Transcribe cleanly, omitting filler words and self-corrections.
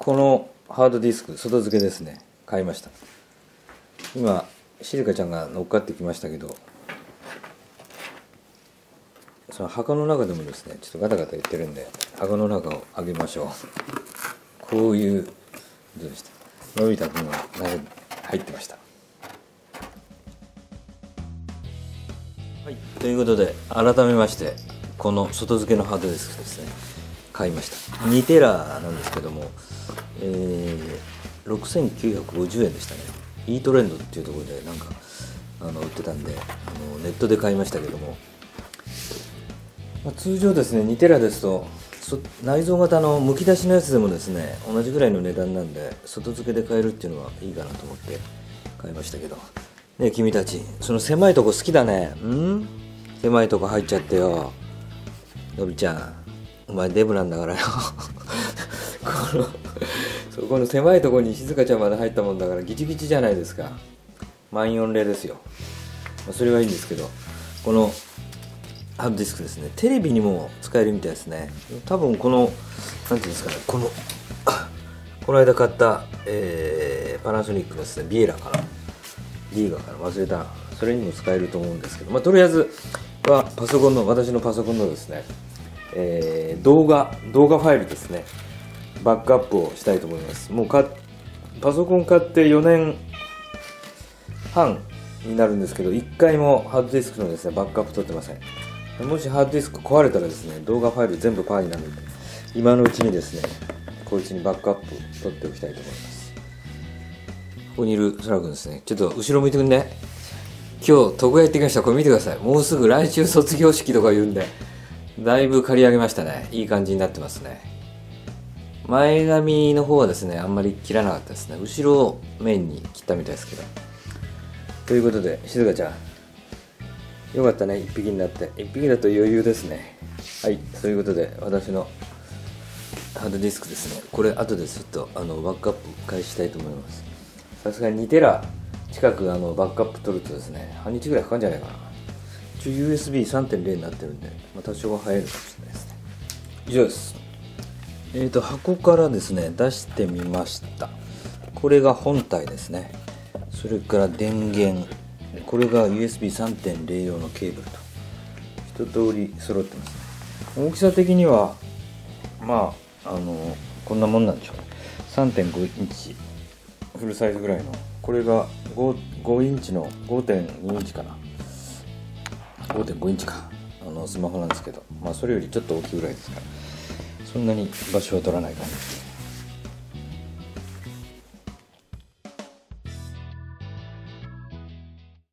このハードディスク外付けですね、買いました。今シリカちゃんが乗っかってきましたけど、その箱の中でもですねちょっとガタガタ言ってるんで、箱の中を開けましょう。こういうどうでした、のび太くんが入ってました。はい、ということで改めましてこの外付けのハードディスクですね、買いました。2テラなんですけども、6950円でしたね。イートレンドっていうところでなんか売ってたんでネットで買いましたけども、通常ですね2テラですと内蔵型のむき出しのやつでもですね同じぐらいの値段なんで、外付けで買えるっていうのはいいかなと思って買いましたけどね。君たちその狭いとこ好きだね。狭いとこ入っちゃってよ。のびちゃんお前デブなんだからよそこの狭いとこに静香ちゃんまで入ったもんだからギチギチじゃないですか。満4例ですよ。それはいいんですけど、このハードディスクですね、テレビにも使えるみたいですね。多分このなんていうんですかね、この間買った、パナソニックのですねビエラかな、リーガかな、忘れた。それにも使えると思うんですけど、とりあえずは私のパソコンのですね、動画ファイルですね、バックアップをしたいと思います。もうパソコン買って4年半になるんですけど、1回もハードディスクのですねバックアップ取ってません。もしハードディスク壊れたらですね、動画ファイル全部パーになるので、今のうちにですねこいつにバックアップ取っておきたいと思います。ここにいるそらくんですね、ちょっと後ろ向いてくんね。今日床屋行ってきました。これ見てください。もうすぐ来週卒業式とか言うんで、だいぶ刈り上げましたね。いい感じになってますね。前髪の方はですねあんまり切らなかったですね。後ろをメインに切ったみたいですけど。ということで静香ちゃんよかったね、1匹になって。1匹だと余裕ですね。はい、ということで私のハードディスクですね、これ後でちょっとバックアップ開始したいと思います。さすがに2テラ近くバックアップ取るとですね半日ぐらいかかるんじゃないかな。USB3.0 になってるんで、多少は早いのかもしれないですね。以上です。箱からですね出してみました。これが本体ですね。それから電源、これが USB3.0 用のケーブルと一通り揃ってますね。大きさ的にはこんなもんなんでしょうね。 3.5 インチフルサイズぐらいの、これが 5インチの 5.2 インチかな、 5.5 インチかスマホなんですけど、それよりちょっと大きいぐらいですから、そんなに場所は取らない感じです。